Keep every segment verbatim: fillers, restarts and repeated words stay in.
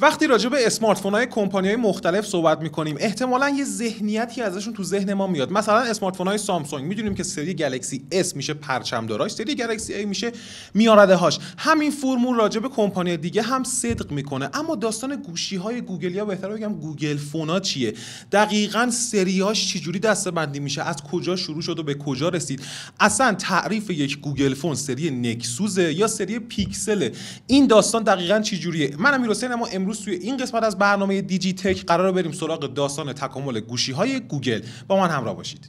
وقتی راجع به اسمارت فون‌های کمپانی‌های مختلف صحبت می‌کنیم احتمالاً یه ذهنیتی ازشون تو ذهن ما میاد. مثلا اسمارت فون‌های سامسونگ می‌دونیم که سری گلکسی اس میشه پرچم‌داراش، سری گلکسی ای میشه میارده-هاش. همین فرمول راجع به کمپانی دیگه هم صدق میکنه. اما داستان گوشی‌های گوگل یا بهتره بگم گوگل فونا چیه؟ دقیقاً سریاش چجوری دسته‌بندی میشه؟ از کجا شروع شد و به کجا رسید؟ اصلا تعریف یک گوگل فون سری نکسوزه یا سری پیکسل؟ این داستان دقیقاً چجوریه؟ من امیر حسین، اما امروز توی این قسمت از برنامه دیجی تک قراره بریم سراغ داستان تکامل گوشی‌های گوگل. با من همراه باشید.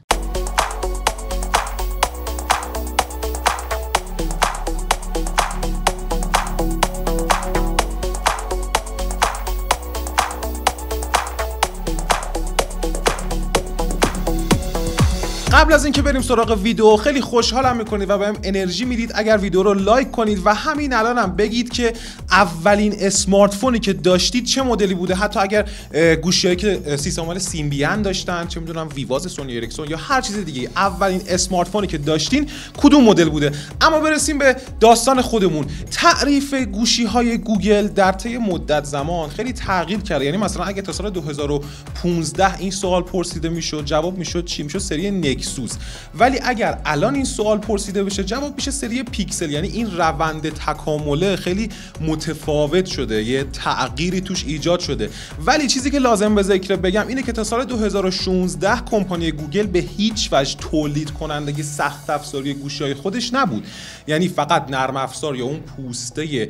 قبل از اینکه بریم سراغ ویدیو، خیلی خوشحالم میکنید و بهم انرژی میدید اگر ویدیو رو لایک کنید و همین الانم هم بگید که اولین اسمارت فونی که داشتید چه مدلی بوده. حتی اگر گوشیایی که سیستم عامل سیمبیان داشتن، چه میدونم ویواز، سونی اریکسون یا هر چیز دیگه، اولین اسمارت فونی که داشتین کدوم مدل بوده. اما برسیم به داستان خودمون. تعریف گوشی‌های گوگل در طی مدت زمان خیلی تغییر کرده. یعنی مثلا اگه تا سال دو هزار و پانزده این سوال پرسیده میشد، جواب میشد چی؟ میشد سری نکسوس. ولی اگر الان این سوال پرسیده بشه، جواب میشه سری پیکسل. یعنی این روند تکامله خیلی متفاوت شده، یه تغییری توش ایجاد شده. ولی چیزی که لازم به ذکر بگم اینه که تا سال دو هزار و شانزده کمپانی گوگل به هیچ وجه تولید کننده سخت افزاری گوشی‌های خودش نبود. یعنی فقط نرم افزار یا اون پوسته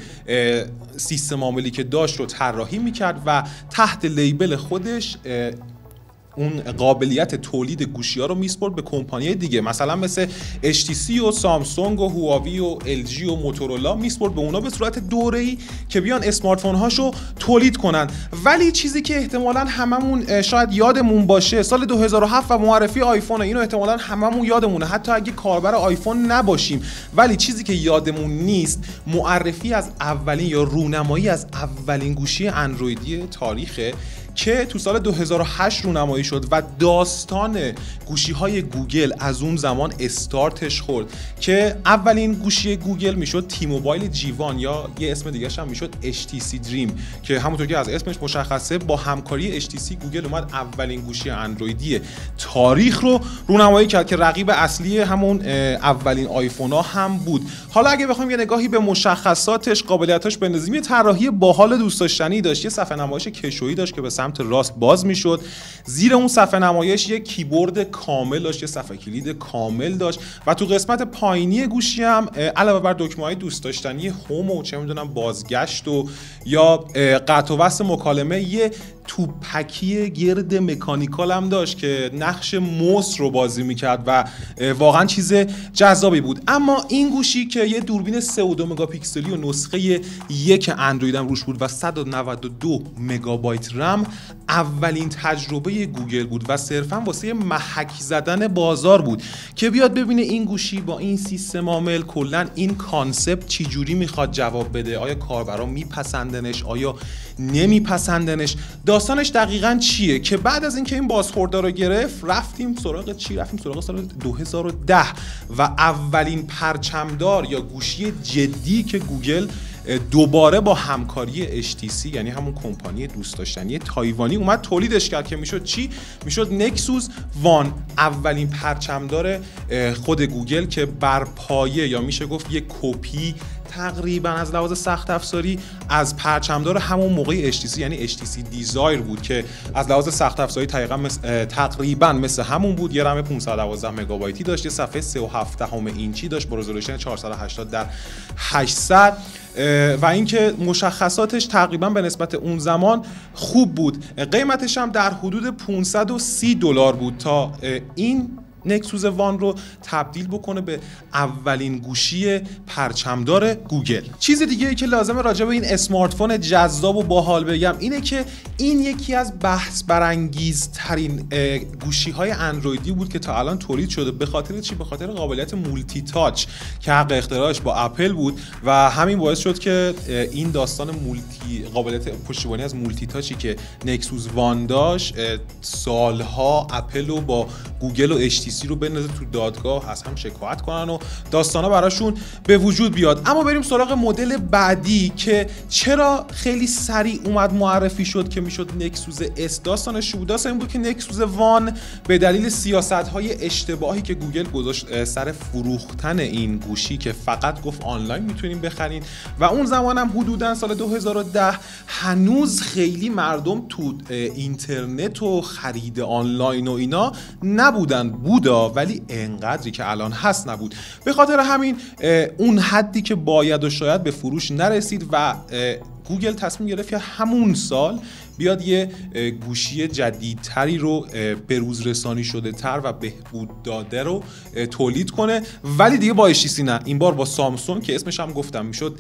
سیستم عاملی که داشت رو طراحی میکرد و تحت لیبل خودش اون قابلیت تولید گوشی‌ها رو میسپرد به کمپانی دیگه، مثلا مثل اچ تی سی و سامسونگ و هواوی و ال جی و موتورولا، میسپرد به اونا به صورت دوره‌ای که بیان اسمارت فون هاشو تولید کنن. ولی چیزی که احتمالاً هممون شاید یادمون باشه، سال دو هزار و هفت و معرفی آیفون، اینو احتمالاً هممون یادمونه، حتی اگه کاربر آیفون نباشیم. ولی چیزی که یادمون نیست معرفی از اولین یا رونمایی از اولین گوشی اندرویدی تاریخه که تو سال دو هزار و هشت رونمایی شد و داستان گوشی‌های گوگل از اون زمان استارتش خورد که اولین گوشی گوگل میشد تی موبایل جی وان یا یه اسم دیگه‌ش هم میشد اچ تی سی دریم، که همونطور که از اسمش مشخصه با همکاری اچ تی سی گوگل اومد اولین گوشی اندرویدی تاریخ رو رونمایی کرد که رقیب اصلی همون اولین آیفونا هم بود. حالا اگه بخوایم یه نگاهی به مشخصاتش، قابلیتاش بندازیم، یه طراحی باحال دوست داشتنی داشت. یه صفحه نمایش کشویی داشت که به سمت راست باز میشد. زیر اون صفحه نمایش یک کیبورد کامل داشت، یه صفحه کلید کامل داشت و تو قسمت پایینی گوشی هم علاوه بر دکمه‌های دوست داشتنی هوم و چه میدونم بازگشت و یا قطع و وصل مکالمه، یه توپکی گرد مکانیکال هم داشت که نقش موس رو بازی میکرد و واقعا چیز جذابی بود. اما این گوشی که یه دوربین سه و دو مگاپیکسلی و نسخه یک اندروید هم روش بود و صد و نود و دو مگابایت رم، اولین تجربه گوگل بود و صرفا واسه محک زدن بازار بود که بیاد ببینه این گوشی با این سیستم عامل کلا این کانسپت چی جوری میخواد جواب بده. آیا کاربرا میپسندنش؟ آیا نمیپسندنش؟ داستانش دقیقاً چیه؟ که بعد از اینکه این بازخورده رو گرفت رفتیم سراغ چی؟ رفتیم سراغ سال دو هزار و ده و اولین پرچمدار یا گوشی جدی که گوگل دوباره با همکاری اچ تی سی، یعنی همون کمپانی دوست داشتنی تایوانی، اومد تولیدش کرد که میشد چی؟ میشد نکسوس وان، اولین پرچمدار خود گوگل که بر پایه یا میشه گفت یک کپی تقریبا از لحاظ سخت افزاری از پرچمدار همون موقع اچ تی سی یعنی اچ تی سی دیزایر بود که از لحاظ سخت افزاری تقریبا مثل تقریبا مثل همون بود. یه رم پانصد و دوازده مگابایتی داشت، یه صفحه سه و هفت دهم اینچی داشت با رزولوشن چهارصد و هشتاد در هشتصد و اینکه مشخصاتش تقریبا به نسبت اون زمان خوب بود. قیمتش هم در حدود پانصد و سی دلار بود تا این نکسوس وان رو تبدیل بکنه به اولین گوشی پرچمدار گوگل. چیز دیگه ای که لازمه راجع به این اسمارت فون جذاب و باحال بگم اینه که این یکی از بحث برانگیزترین گوشی های اندرویدی بود که تا الان تولید شده. به خاطر چی؟ به خاطر قابلیت مولتی تاچ که حق اختراعش با اپل بود و همین باعث شد که این داستان مولتی قابلیت پشتیبانی از مولتی تاچی که نکسوس وان داشت سالها اپل رو با گوگل و اچ تی سی رو بندازه تو دادگاه، از هم شکایت کنن و داستانا براشون به وجود بیاد. اما بریم سراغ مدل بعدی که چرا خیلی سریع اومد معرفی شد که میشد نکسوس اس. داستانش بود داستان این بود که نکسوس وان به دلیل سیاست‌های اشتباهی که گوگل گذاشت سر فروختن این گوشی که فقط گفت آنلاین میتونیم بخرین و اون زمان هم حدوداً سال دو هزار و ده هنوز خیلی مردم تو اینترنت و خرید آنلاین و اینا نبودن، بودا ولی انقدری که الان هست نبود. به خاطر همین اون حدی که باید و شاید به فروش نرسید و گوگل تصمیم گرفت که همون سال بیاد یه گوشی جدیدتری رو به روز رسانی شده تر و بهبود داده رو تولید کنه، ولی دیگه با اچ تی سی نه، این بار با سامسونگ که اسمش هم گفتم میشد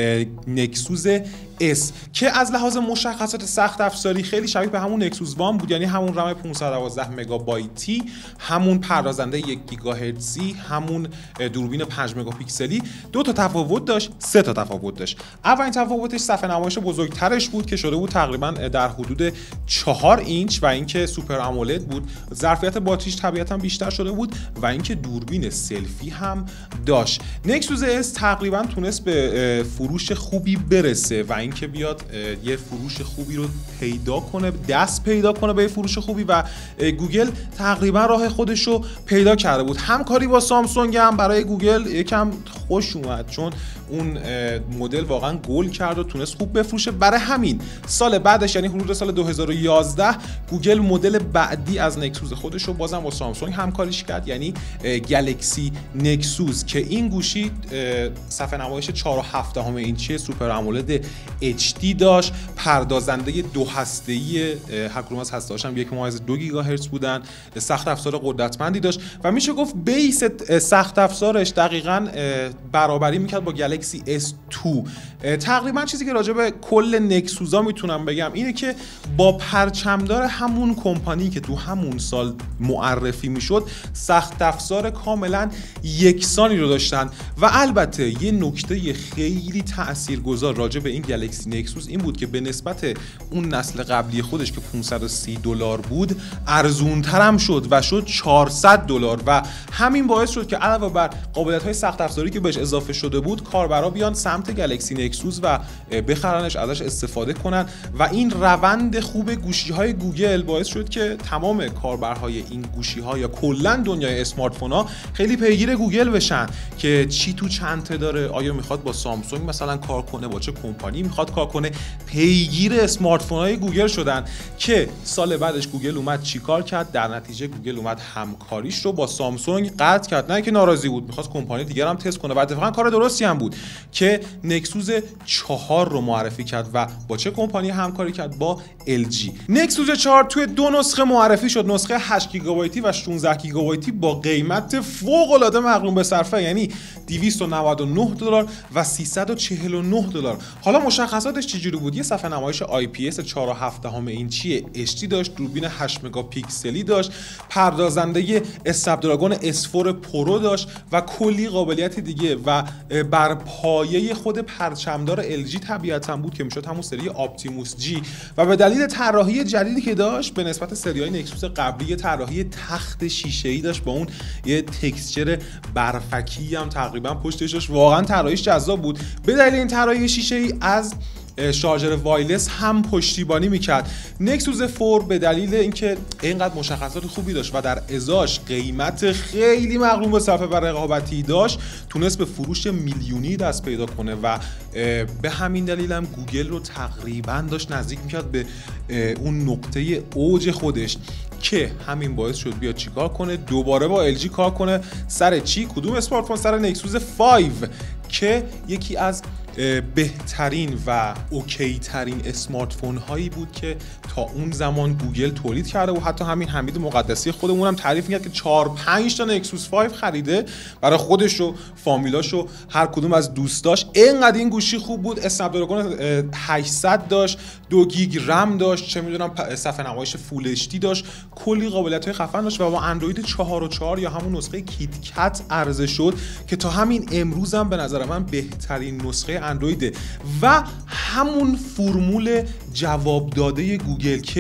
نکسوس اس که از لحاظ مشخصات سخت افزاری خیلی شبیه به همون نکسوس وان بود، یعنی همون رم پانصد و دوازده مگابایتی، همون پردازنده یک گیگاهرتزی، همون دوربین پنج مگاپیکسلی. دو تا تفاوت داشت، سه تا تفاوت داشت. اولین تفاوتش صفحه نمایش بزرگترش بود که شده بود تقریبا در حدود چهار اینچ و اینکه سوپر آمولد بود. ظرفیت باتریش طبیعتا بیشتر شده بود و اینکه دوربین سلفی هم داشت. نکسوس اس تقریبا تونست به فروش خوبی برسه و اینکه بیاد یه فروش خوبی رو پیدا کنه، دست پیدا کنه به فروش خوبی و گوگل تقریبا راه خودش رو پیدا کرده بود. همکاری با سامسونگ هم برای گوگل یکم خوش اومد چون اون مدل واقعا گل کرد و تونست خوب بفروشه. برای همین سال بعدش یعنی حدود سال دو هزار و یازده گوگل مدل بعدی از نکسوس خودش رو بازم با سامسونگ همکاریش کرد، یعنی گلکسی نکسوس که این گوشی صفحه نمایش چهار و هفت دهم اینچی سوپر آمولد اچ دی داشت، پردازنده دو هسته‌ای هر کدوم از هسته‌هاش هم یک ممیز دو گیگاهرتز بودن، سخت افزار قدرتمندی داشت و میشه گفت بیس سخت افزارش دقیقاً برابری میکرد با گلکسی اس دو. تقریبا چیزی که راجع به کل نکسوسا میتونم بگم اینه که با پرچمدار همون کمپانی که تو همون سال معرفی میشد سخت افزار کاملا یکسانی رو داشتن و البته یه نکته خیلی تاثیرگذار راجع به این گلکسی نکسوس این بود که به نسبت اون نسل قبلی خودش که پانصد و سی دلار بود ارزونتر هم شد و شد چهارصد دلار و همین باعث شد که علاوه بر قابلیت‌های سخت افزاری که بهش اضافه شده بود کاربرا بیان سمت گلکسی نکسوس و بخرنش، ازش استفاده کنن و این روند خوب گوشی‌های گوگل باعث شد که تمام کاربرهای این گوشی‌ها یا کلا دنیای اسمارت فون‌ها خیلی پیگیر گوگل بشن که چی تو چند تا داره، آیا میخواد با سامسونگ مثلا کار کنه، با چه کمپانی میخواد کار کنه، پیگیر اسمارت فون‌های گوگل شدن که سال بعدش گوگل اومد چیکار کرد؟ در نتیجه گوگل اومد همکاریش رو با سامسونگ قطع کرد، نه که ناراضی بود، میخواست کمپانی دیگر هم تست کنه و اتفاقا کار درستی هم بود که نکسوس چهار رو معرفی کرد و با چه کمپانی همکاری کرد؟ با ال جی. نکسوس چهار توی دو نسخه معرفی شد، نسخه هشت گیگابایتی و شانزده گیگابایتی با قیمت فوق العاده مقرون به صرفه، یعنی دویست و نود و نه دلار و سیصد و چهل و نه دلار. حالا مشخصاتش چجوری بود؟ یه صفحه نمایش آی پی اس چهار و هفت دهم اینچی اچ دی داشت، دوربین هشت مگاپیکسلی داشت، پردازنده اسنپ دراگون اس چهار پرو داشت و کلی قابلیت دیگه و بر پایه خود پرچمدار ال جی طبیعتاً بود که میشد همون سری اپتیموس جی و به دلیل طراحی جدیدی که داشت به نسبت سری‌های نکسوس قبلی طراحی تخت شیشه‌ای داشت با اون یه تکسچر برفکی هم تقریبا پشتش داشت. واقعا طراحیش جذاب بود. به دلیل این طراحی شیشه‌ای از شارژر وایرلس هم پشتیبانی میکرد. نکسوس چهار به دلیل اینکه اینقدر مشخصات خوبی داشت و در ازاش قیمت خیلی مقرون به صرفه و رقابتی داشت تونست به فروش میلیونی دست پیدا کنه و به همین دلیل هم گوگل رو تقریبا داشت نزدیک میکرد به اون نقطه اوج خودش که همین باعث شد بیاد چیکار کنه؟ دوباره با ال جی کار کنه. سر چی؟ کدوم اسمارت فون؟ سر نکسوس پنج که یکی از بهترین و اوکی ترین اسمارت فون هایی بود که تا اون زمان گوگل تولید کرده و حتی همین حمید مقدسی خودمون هم تعریف می‌کرد که چهار پنج تا نکسوس پنج خریده برای خودش و فامیلاش و هر کدوم از دوستاش. اینقدر این گوشی خوب بود. اسنپ دراگون هشتصد داشت، دو گیگ رم داشت، چه میدونم صفحه نمایش فول اچ دی داشت، کلی قابلیت‌های خفن داشت و با اندروید چهار و چهار یا همون نسخه کیت کت عرضه شد که تا همین امروز هم به نظر من بهترین نسخه اندرویده و همون فرمول جواب داده گوگل که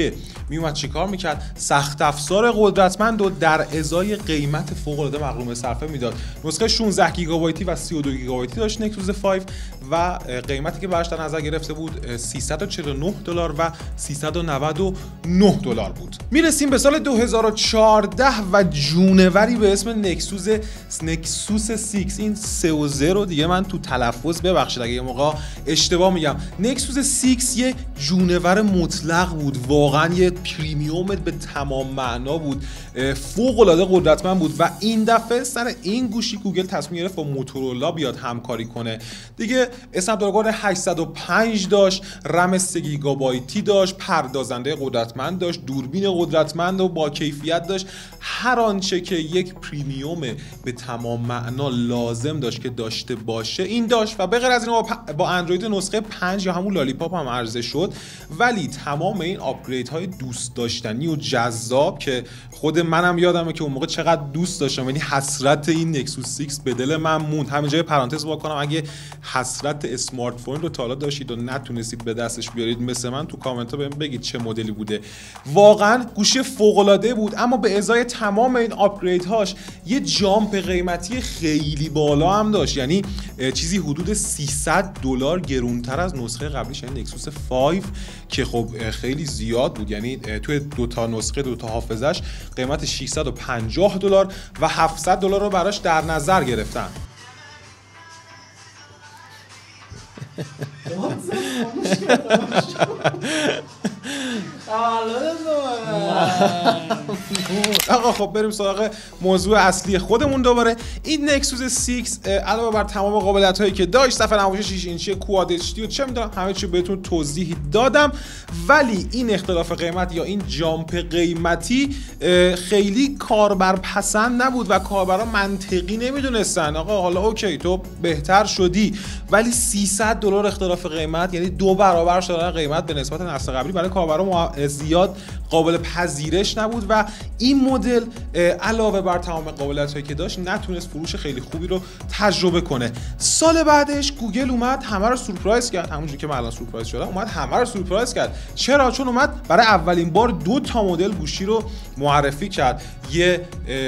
میومد چیکار میکرد؟ سخت افزار قدرتمند و در ازای قیمت فوق العاده مغروم صرفه میداد. نسخه شانزده گیگابایتی و سی و دو گیگابایتی داشت نکسوس پنج و قیمتی که براش در نظر گرفته بود سیصد و چهل و نه دلار و سیصد و نود و نه دلار بود. میرسیم به سال دو هزار و چهارده و جونوری به اسم نکسوس نکسوس شش. این سه و زیرو دیگه من تو تلفظ ببخشید اگه یه موقع اشتباه میگم. نکسوس شش یه جونور مطلق بود، واقعا یه پریمیوم به تمام معنا بود، فوق العاده قدرتمند بود و این دفعه سر این گوشی گوگل تصمیم گرفت با موتورولا بیاد همکاری کنه دیگه. اسنپ دراگون هشتصد و پنج داشت، رم سه گیگابایتی داشت، پردازنده قدرتمند داشت، دوربین قدرتمند و با کیفیت داشت، هر آنچه که یک پریمیوم به تمام معنا لازم داشت که داشته باشه این داشت و به غیر از این با اندروید نسخه پنج یا همون لالیپاپ هم عرضه شد. ولی تمام این آپگرید های دوست داشتنی و جذاب که خود منم یادمه که اون موقع چقدر دوست داشتم، یعنی حسرت این نکسوس شش به دل من موند. همینجا پرانتز وا کنم، اگه حسرت اسمارت فون رو تا حالا داشتید و نتونستید به دستش بیارید مثل من تو کامنت ها بهم بگید چه مدلی بوده. واقعا گوشی فوق العاده بود، اما به ازای تمام این آپگریدهاش یه جامپ قیمتی خیلی بالا هم داشت، یعنی چیزی حدود سیصد دلار گرونتر از نسخه قبلیش، یعنی نکسوس پنج که خب خیلی زیاد بود. یعنی توی دو تا نسخه دو تا حافظش قیمت ششصد و پنجاه دلار و هفتصد دلار رو براش در نظر گرفتن. آقا خب بریم سراغ موضوع اصلی خودمون دوباره. این نکسوس شش علاوه بر تمام قابلیت هایی که داشت، صفحه نمایش شش اینچی، کواد اچ دی و چه میدونم همه چی بهتون توضیح دادم، ولی این اختلاف قیمت یا این جامپ قیمتی خیلی کاربرپسند نبود و کاربرا منطقی نمیدونستن. آقا حالا اوکی تو بهتر شدی، ولی سیصد دلار اختلاف قیمت یعنی دو برابر شدن قیمت به نسبت نسل قبلی برای کاربرا زیاد قابل پذیرش نبود و این مدل علاوه بر تمام قابلیت‌هایی که داشت نتونست فروش خیلی خوبی رو تجربه کنه. سال بعدش گوگل اومد همه رو سورپرایز کرد، همونجوری که من الان سورپرایز شدم، اومد همه رو سورپرایز کرد. چرا؟ چون اومد برای اولین بار دو تا مدل گوشی رو معرفی کرد، یه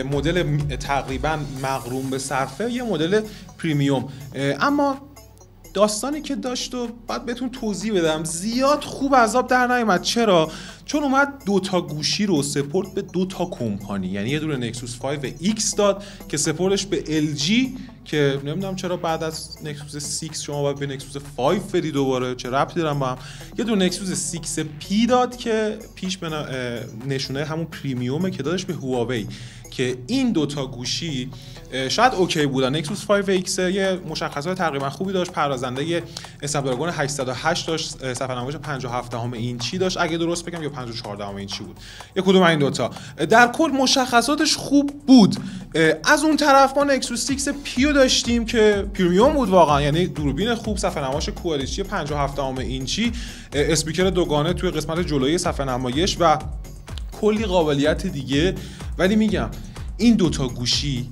مدل تقریبا مغروم به صرفه، یه مدل پریمیوم. اما داستانی که داشت و بعد بهتون توضیح بدم زیاد خوب عذاب در نیامد. چرا؟ چون اومد دو تا گوشی رو سپورت به دو تا کمپانی، یعنی یه دونه نکسوس پنج ایکس داد که سپورتش به ال جی، که نمیدونم چرا بعد از نکسوس شش شما باید به نکسوس پنج فری دوباره، چه ربطی دارن با هم. یه دونه نکسوس شش پی داد که پیش به نشونه همون پریمیومه که دادش به هواوی، که این دوتا گوشی شاید اوکی بودن. نکسوس پنج ایکس یه مشخصات تقریبا خوبی داشت، پردازنده یه اسنپ دراگون هشتصد و هشت داشت، صفحه نمایش پنجاه و هفت دهم اینچی داشت اگه درست بگم، یا پنجاه و چهار دهم اینچی بود، یک کدوم این دوتا. در کل مشخصاتش خوب بود. از اون طرف ما نکسوس شش پیو داشتیم که پریمیوم بود واقعا، یعنی دوربین خوب، صفحه نمایش کوالتی پنجاه و هفت دهم اینچی، اسپیکر دوگانه توی قسمت جلویی صفحه نمایش و کلی قابلیت دیگه. ولی میگم این دوتا گوشی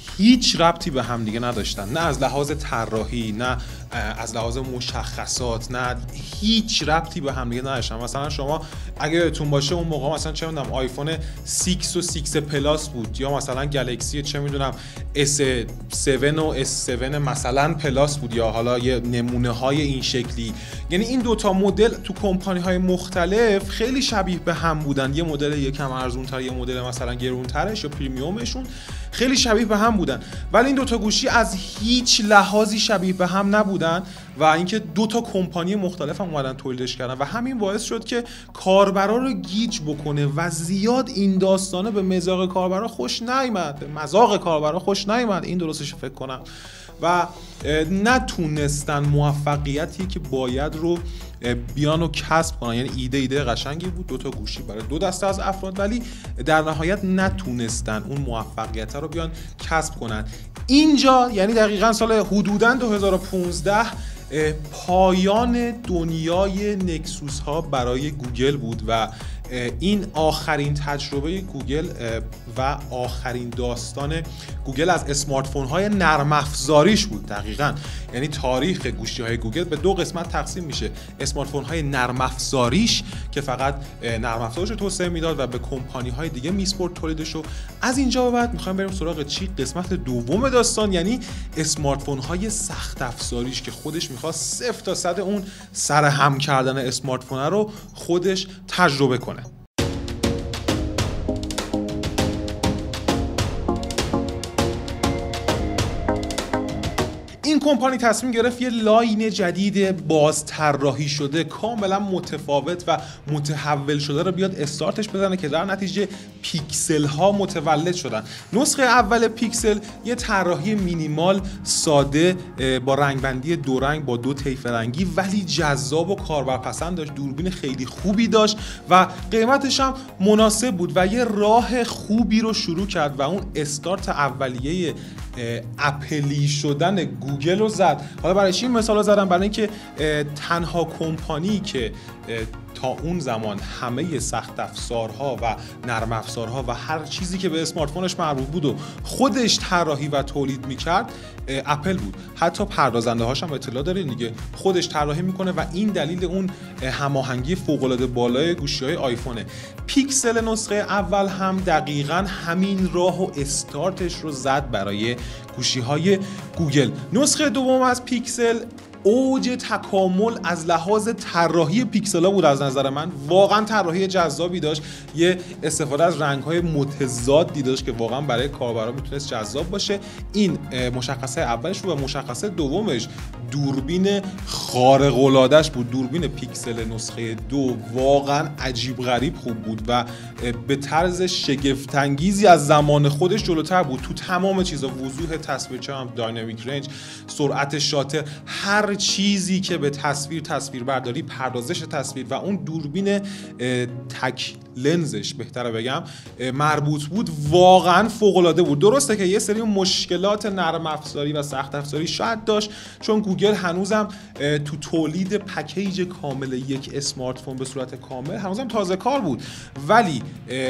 هیچ ربطی به هم دیگه نداشتن، نه از لحاظ طراحی، نه از لحاظ مشخصات، نه هیچ ربطی به هم دیگه نداشتن. مثلا شما اگه یادتون باشه اون موقع مثلا چه میدونم آیفون شش و شش پلاس بود، یا مثلا گلکسی چه میدونم اس هفت و اس هفت مثلا پلاس بود، یا حالا یه نمونه های این شکلی. یعنی این دوتا مدل تو کمپانی های مختلف خیلی شبیه به هم بودن، یه مدل یکم ارزون‌تر، یه مدل مثلا گرون‌ترش یا پریمیومشون خیلی شبیه به هم بودن، ولی این دوتا گوشی از هیچ لحاظی شبیه به هم نبودن و اینکه دو تا کمپانی مختلف هم اومدن تولیدش کردن و همین باعث شد که کاربرا رو گیج بکنه و زیاد این داستانه به مذاق کاربرا خوش نیامد، به مذاق کاربرا خوش نیامد، این درستش فکر کنم، و نتونستن موفقیتی که باید رو بیان و کسب کنن. یعنی ایده ایده قشنگی بود، دو تا گوشی برای دو دسته از افراد، ولی در نهایت نتونستن اون موفقیت رو بیان کسب کنن. اینجا یعنی دقیقاً سال حدوداً دو هزار و پانزده پایان دنیای نکسوس ها برای گوگل بود و این آخرین تجربه گوگل و آخرین داستان گوگل از اسمارت فون های نرم افزاریش بود. دقیقاً یعنی تاریخ گوشی های گوگل به دو قسمت تقسیم میشه: اسمارت فون های نرم افزاریش که فقط نرم افزارش رو توسعه میداد و به کمپانی های دیگه میسپرد تولیدش رو. از اینجا به بعد میخوایم بریم سراغ چی؟ قسمت دوم داستان، یعنی اسمارت فون های سخت افزاریش که خودش میخواد صفر تا صد اون سر هم کردن اسمارت فون رو خودش تجربه کنه. این کمپانی تصمیم گرفت یه لاین جدید باز طراحی شده کاملا متفاوت و متحول شده رو بیاد استارتش بزنه که در نتیجه پیکسل ها متولد شدن. نسخه اول پیکسل یه طراحی مینیمال ساده با رنگبندی دو رنگ با دو طیف رنگی ولی جذاب و کاربرپسند داشت، دوربین خیلی خوبی داشت و قیمتش هم مناسب بود و یه راه خوبی رو شروع کرد و اون استارت اولیه اپلی شدن گوگل رو زد. حالا برای چی این مثال رو زدم؟ برای اینکه تنها کمپانی که تا اون زمان همه سخت افزارها و نرم افزارها و هر چیزی که به اسمارت فونش مربوط بود و خودش طراحی و تولید میکرد اپل بود. حتی پردازنده هاش هم اطلاع دارین دیگه، خودش طراحی میکنه و این دلیل اون هماهنگی فوق العاده بالای گوشی‌های آیفونه. پیکسل نسخه اول هم دقیقاً همین راه و استارتش رو زد برای گوشی‌های گوگل. نسخه دوم از پیکسل اوج تکامل از لحاظ طراحی پیکسل‌ها بود. از نظر من واقعا طراحی جذابی داشت، یه استفاده از رنگ‌های متضادی داشت که واقعا برای کاربرا میتونست جذاب باشه. این مشخصه اولش بود و مشخصه دومش دوربین خارق العاده‌اش بود. دوربین پیکسل نسخه دو واقعا عجیب غریب خوب بود و به طرز شگفت انگیزی از زمان خودش جلوتر بود تو تمام چیزا، وضوح تصویر، هم داینامیک رنج، سرعت شاتر، هر چیزی که به تصویر، تصویر برداری، پردازش تصویر و اون دوربین تک لنزش بهتره بگم مربوط بود واقعا فوق العاده بود. درسته که یه سری مشکلات نرم افزاری و سخت افزاری شاید داشت، چون گوگل هنوزم تو تولید پکیج کامل یک اسمارت فون به صورت کامل هنوزم تازه کار بود، ولی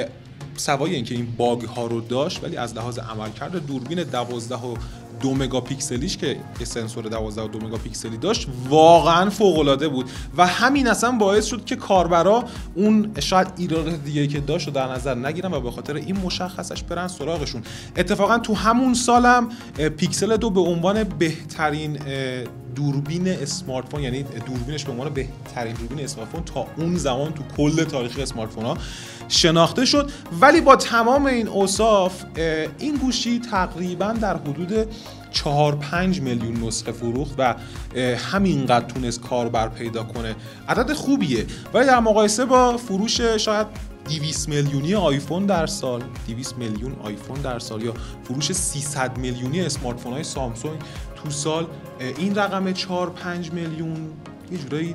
سوای اینکه این باگ ها رو داشت ولی از لحاظ عملکرد دوربین دوازده و دو مگاپیکسلیش که یه سنسور دوازده و دو مگاپیکسلی داشت واقعا فوق العاده بود و همین اصلا باعث شد که کاربرا اون شاید ایراد دیگه که داشت رو در نظر نگیرن و به خاطر این مشخصش برن سراغشون. اتفاقا تو همون سالم پیکسل دو به عنوان بهترین دوربین اسمارت فون، یعنی دوربینش به عنوان بهترین دوربین اسمارت فون تا اون زمان تو کل تاریخ اسمارت فون ها شناخته شد. ولی با تمام این اوصاف این گوشی تقریبا در حدود چهار پنج میلیون نسخه فروخت و همینقدر تونست کاربر پیدا کنه. عدد خوبیه، ولی در مقایسه با فروش شاید دویست میلیونی آیفون در سال، دویست میلیون آیفون در سال یا فروش سیصد میلیونی اسمارت فون های سامسونگ تو سال، این رقم چهار پنج میلیون یه جورایی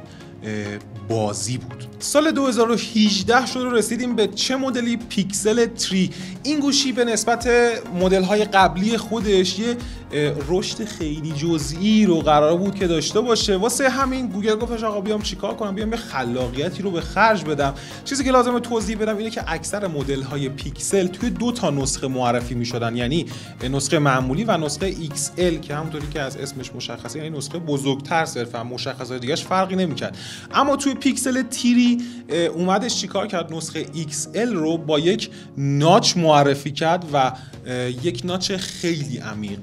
بازی بود. سال دو هزار و هجده شد رسیدیم به چه مدلی؟ پیکسل سه. این گوشی به نسبت مدل های قبلی خودش یه رشد خیلی جزئی رو قرار بود که داشته باشه. واسه همین گوگل گفتش آقا بیام چیکار کنم، بیام یه خلاقیتی رو به خرج بدم. چیزی که لازمه توضیح بدم اینه که اکثر مدل های پیکسل توی دو تا نسخه معرفی می‌شدن، یعنی نسخه معمولی و نسخه ایکس ال که همونطوری که از اسمش مشخصه، یعنی نسخه بزرگتر، صرفا مشخصات دیگه‌اش فرقی نمی‌کرد. اما توی پیکسل تری اومدش چیکار کرد؟ نسخه ایکس ال رو با یک ناچ معرفی کرد و یک ناچ خیلی عمیق،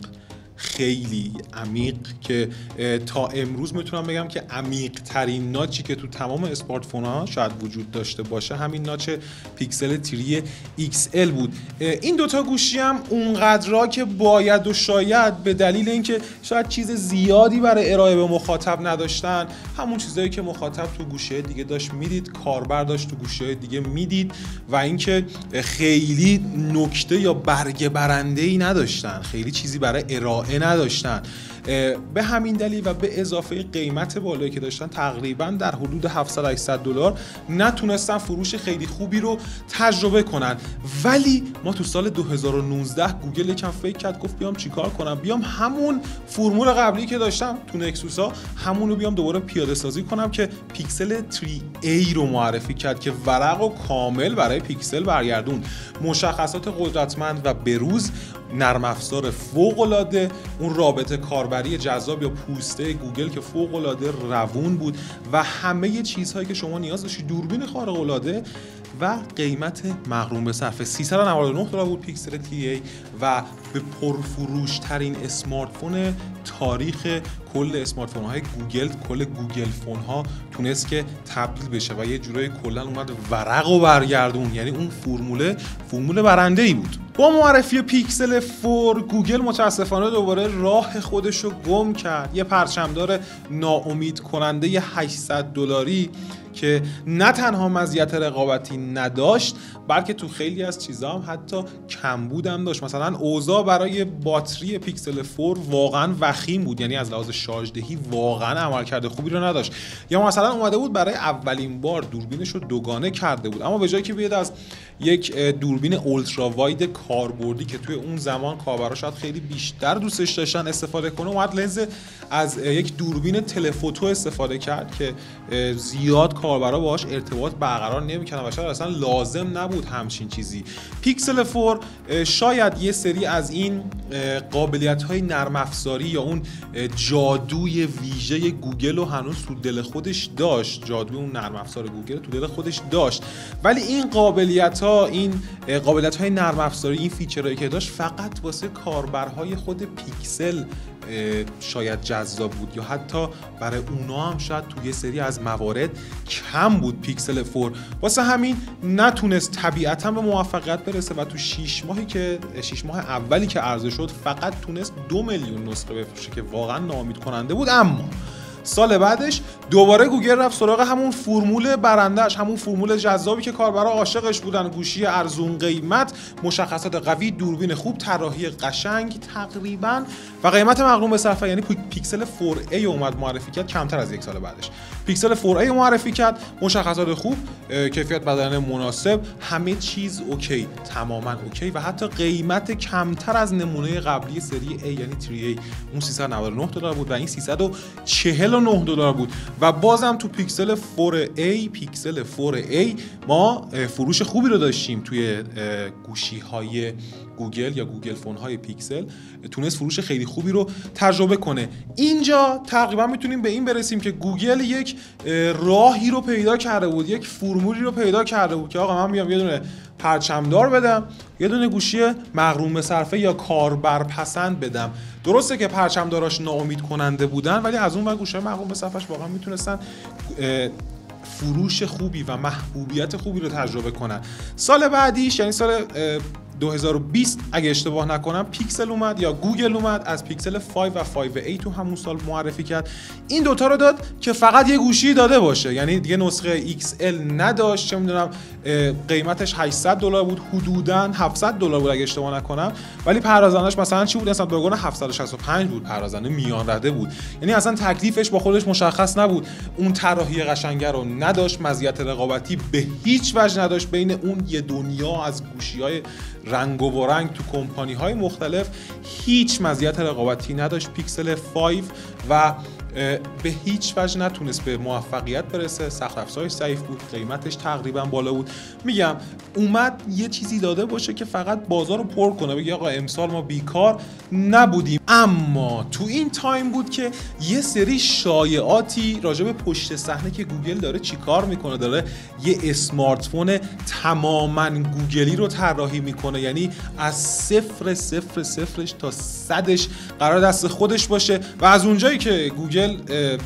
خیلی عمیق که تا امروز میتونم بگم که عمیق ترین ناچی که تو تمام اسمارت فون ها شاید وجود داشته باشه همین ناچ پیکسل تری ایکس ال بود. این دوتا گوشی هم اونقدرها که باید و شاید به دلیل اینکه شاید چیز زیادی برای ارائه به مخاطب نداشتن، همون چیزایی که مخاطب تو گوشی دیگه داشت میدید، کاربر داشت تو گوشی دیگه میدید و اینکه خیلی نکته یا برگه برنده‌ای نداشتن، خیلی چیزی برای ارائه نداشتن. به همین دلیل و به اضافه قیمت بالایی که داشتن تقریبا در حدود هفتصد هشتصد دلار نتونستن فروش خیلی خوبی رو تجربه کنن. ولی ما تو سال دو هزار و نوزده گوگل یکم فکر کرد، گفت بیام چیکار کنم، بیام همون فرمول قبلی که داشتم تو نکسوسا همون رو بیام دوباره پیاده سازی کنم که پیکسل تری ای رو معرفی کرد که ورق و کامل برای پیکسل برگردون، مشخصات قدرتمند و بروز، نرم افزار فوق العاده، اون رابطه کاربری جذاب یا پوسته گوگل که فوق العاده روون بود و همه چیزهایی که شما نیاز داشتید، دوربین خارق العاده و قیمت مغروم به صرفه سیصد و نود و نه دلار بود پیکسل تی ای و به پرفروش ترین اسمارت فون تاریخ کل اسمارت فون های گوگل، کل گوگل فون ها تونست که تبدیل بشه و یه جورایی کلا اومد ورق و برگردون. یعنی اون فرموله فرمول برنده ای بود. با معرفی پیکسل فور گوگل متاسفانه دوباره راه خودش رو گم کرد. یه پرچمدار ناامید کننده هشتصد دلاری که نه تنها مزیت رقابتی نداشت بلکه تو خیلی از چیزا هم حتی کمبود هم داشت. مثلا اوضاع برای باتری پیکسل فور واقعا وخیم بود، یعنی از لحاظ شارژ دهی واقعا عملکرد خوبی رو نداشت. یا مثلا اومده بود برای اولین بار دوربینش رو دوگانه کرده بود، اما به جایی که بیاد از یک دوربین اولترا واید کاربردی که توی اون زمان کاربرا شاید خیلی بیشتر دوستش داشتن استفاده کنه، اومد لنز از یک دوربین تلفوتو استفاده کرد که زیاد کاربرا باهاش ارتباط برقرار نمی‌کردن و شاید اصلا لازم نبود همچین چیزی. پیکسل فور شاید یه سری از این قابلیت‌های نرم افزاری یا اون جادوی ویژه گوگل رو هنوز تو دل خودش داشت، جادوی اون نرم افزار گوگل تو دل خودش داشت، ولی این قابلیت‌ها، این قابلیت‌های نرم افزاری، این فیچرهایی که داشت فقط واسه کاربرهای خود پیکسل شاید جذاب بود یا حتی برای اونا هم شاید توی یه سری از موارد کم بود پیکسل فور. واسه همین نتونست طبیعتاً به موفقیت برسه و تو شش ماهی که شش ماه اولی که عرضه شد فقط تونست دو میلیون نسخه بفروشه که واقعا ناامید کننده بود. اما سال بعدش دوباره گوگل رفت سراغ همون فرمول برنده‌اش، همون فرمول جذابی که کاربرا عاشقش بودن، گوشی ارزون قیمت، مشخصات قوی، دوربین خوب، طراحی قشنگ تقریبا و قیمت مغروم به صرفه. یعنی پیکسل فور ای اومد معرفی کرد کمتر از یک سال بعدش. پیکسل فور ای معرفی کرد، مشخصات خوب، کیفیت بدنه مناسب، همه چیز اوکی، تماما اوکی و حتی قیمت کمتر از نمونه قبلی سری A یعنی تری ای، اون سیصد و نود و نه دلار بود و این سیصد و چهل و نه دلار بود. و بازم تو پیکسل فور ای پیکسل فور ای ما فروش خوبی رو داشتیم توی گوشی‌های گوگل یا گوگل فون های پیکسل، تونست فروش خیلی خوبی رو تجربه کنه. اینجا تقریبا میتونیم به این برسیم که گوگل یک راهی رو پیدا کرده بود، یک فرمولی رو پیدا کرده بود که آقا من بیام یه دونه پرچمدار بدم، یه دونه گوشی مغروم به صرفه یا کاربرپسند بدم. درسته که پرچمداراش ناامید کننده بودن، ولی از اون ور گوشی مغروم به صرفه‌اش واقعا میتونستن فروش خوبی و محبوبیت خوبی رو تجربه کنن. سال بعدیش یعنی سال دو هزار و بیست اگه اشتباه نکنم پیکسل اومد یا گوگل اومد از پیکسل پنج و پنج ای تو همون سال معرفی کرد. این دوتا رو داد که فقط یه گوشی داده باشه، یعنی دیگه نسخه ایکس ال نداشت. چه میدونم قیمتش هشتصد دلار بود، حدوداً هفتصد دلار بود اگه اشتباه نکنم، ولی پردازندش مثلا چی بود؟ اصلا بگونه هفتصد و شصت و پنج بود، پردازنده میان رده بود. یعنی اصلا تکلیفش با خودش مشخص نبود، اون طراحی قشنگ رو نداشت، مزیت رقابتی به هیچ وجه نداشت بین اون یه دنیا از گوشی‌های رنگ و رنگ تو کمپانی‌های مختلف، هیچ مزیت رقابتی نداشت پیکسل پنج و به هیچ وجه نتونست به موفقیت برسه. سخت افزارش ضعیف بود، قیمتش تقریبا بالا بود. میگم اومد یه چیزی داده باشه که فقط بازار رو پر کنه، بگی آقا امسال ما بیکار نبودیم. اما تو این تایم بود که یه سری شایعاتی راجع به پشت صحنه که گوگل داره چیکار میکنه، داره یه اسمارت فون تماما گوگلی رو طراحی میکنه، یعنی از صفر صفر صفرش تا صدش قرار دست خودش باشه و از اونجایی که گوگل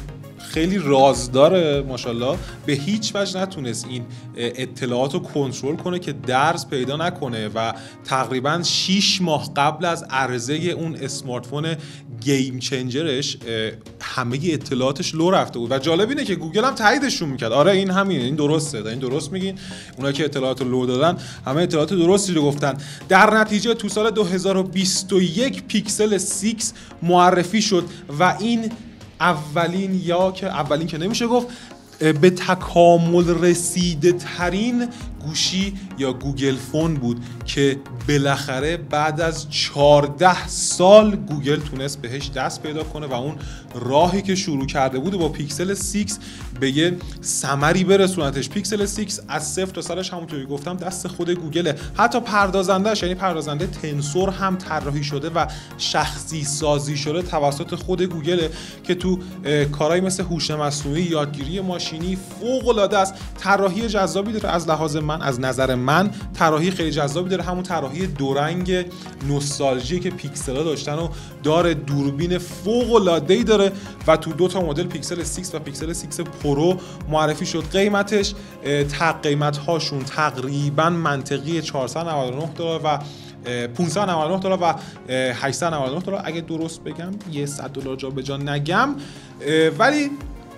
خیلی رازداره ماشاءالله، به هیچ وجه نتونست این اطلاعات رو کنترل کنه که درز پیدا نکنه و تقریبا شش ماه قبل از عرضه اون اسمارت فون گیم چنجرش همه اطلاعاتش لو رفته بود و جالب اینه که گوگل هم تاییدشون میکرد. آره این همینه، این درسته، این درست میگین، اونایی که اطلاعات رو لو دادن همه اطلاعات درستی رو گفتن. در نتیجه تو سال دو هزار و بیست و یک پیکسل شش معرفی شد و این اولین یا که اولین که نمیشه گفت به تکامل رسیده ترین گوشی یا گوگل فون بود که بالاخره بعد از چهارده سال گوگل تونست بهش دست پیدا کنه و اون راهی که شروع کرده بود با پیکسل شش به یه ثمری برسونتش. پیکسل شش از صفر تا صدش همونطوری گفتم دست خود گوگله. حتی پردازندهش یعنی پردازنده تنسور هم طراحی شده و شخصی سازی شده توسط خود گوگله که تو کارهای مثل هوش مصنوعی، یادگیری ماشینی فوق العاده است. طراحی جذابی داره از لحاظ من، از نظر من طراحی خیلی جذابی داره. همون طراحی دورنگ نوستالژی که پیکسل‌ها داشتن و داره، دوربین فوق العاده‌ای داره و تو دو تا مدل پیکسل شش و پیکسل شش پرو معرفی شد. قیمتش تق قیمت هاشون تقریبا منطقی چهارصد و نود و نه دلار و پانصد و نود و نه دلار و هشتصد و نود و نه دلار، اگه درست بگم یه صد دلار جا به جا نگم. ولی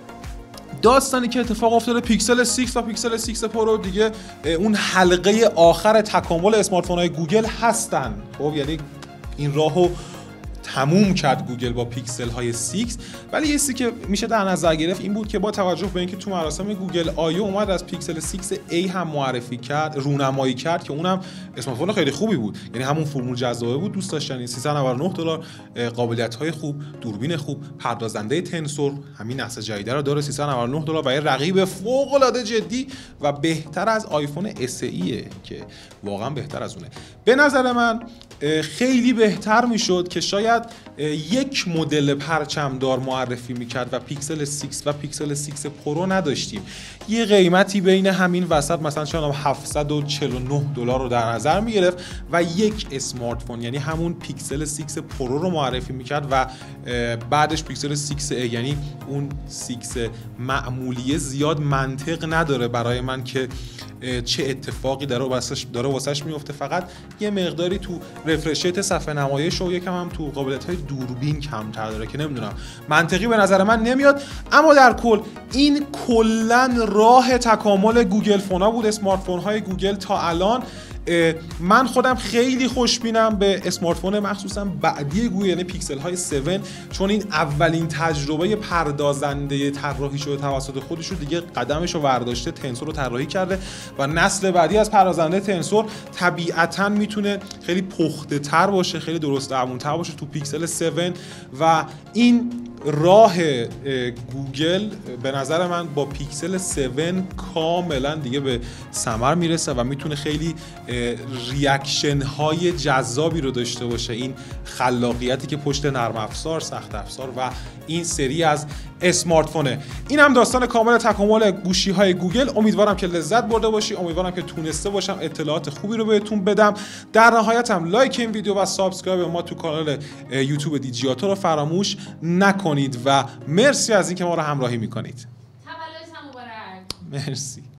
داستانی که اتفاق افتاده پیکسل شش و پیکسل شش پرو دیگه اون حلقه آخر تکامل اسمارت فون‌های گوگل هستن. خب یعنی این راهو تموم کرد گوگل با پیکسل های شش. ولی یه چیزی که میشه در نظر گرفت این بود که با توجه به اینکه تو مراسم گوگل آی او اومد از پیکسل شش ای هم معرفی کرد، رونمایی کرد که اونم اسمارت فون خیلی خوبی بود، یعنی همون فرمول جذابه بود، دوست داشتنی، سیصد و نود و نه دلار، قابلیت های خوب، دوربین خوب، پردازنده تنسور، همین نسل جدید رو داره، سیصد و نود و نه دلار و یه رقیب فوق العاده جدی و بهتر از آیفون اس ای که واقعا بهتر از اونه. به نظر من خیلی بهتر میشد که شاید یک مدل پرچمدار معرفی میکرد و پیکسل شش و پیکسل شش پرو نداشتیم، یه قیمتی بین همین وسط مثلا شاید هفتصد و چهل و نه دلار رو در نظر میگرفت و یک اسمارت فون یعنی همون پیکسل شش پرو رو معرفی میکرد و بعدش پیکسل شش ای، یعنی اون شش معمولیه زیاد منطق نداره برای من که چه اتفاقی داره واسش داره واسش میفته. فقط یه مقداری تو رفرش ریت صفحه نمایش و یکم هم تو قابلیت‌های دوربین کمتر داره که نمیدونم، منطقی به نظر من نمیاد. اما در کل این کلا راه تکامل گوگل فونا بود، اسمارت فون‌های گوگل تا الان. من خودم خیلی خوشبینم به اسمارت فون مخصوصا بعدی گوگل یعنی پیکسل های هفت، چون این اولین تجربه پردازنده طراحی شده توسط خودش رو دیگه قدمش رو برداشته، تنسور رو طراحی کرده و نسل بعدی از پردازنده تنسور طبیعتاً میتونه خیلی پخته تر باشه، خیلی درست درمون تر باشه تو پیکسل هفت و این راه گوگل به نظر من با پیکسل هفت کاملا دیگه به ثمر میرسه و میتونه خیلی ریاکشن های جذابی رو داشته باشه. این خلاقیتی که پشت نرم افزار، سخت افزار و این سری از اسمارت فونه. این هم داستان کامل تکامل گوشی های گوگل. امیدوارم که لذت برده باشی، امیدوارم که تونسته باشم اطلاعات خوبی رو بهتون بدم. در نهایت هم لایک این ویدیو و سابسکرایب ما تو کانال یوتیوب دیجیاتو رو فراموش نکنید و مرسی از اینکه ما رو همراهی میکنید. تولدتون مبارک. مرسی.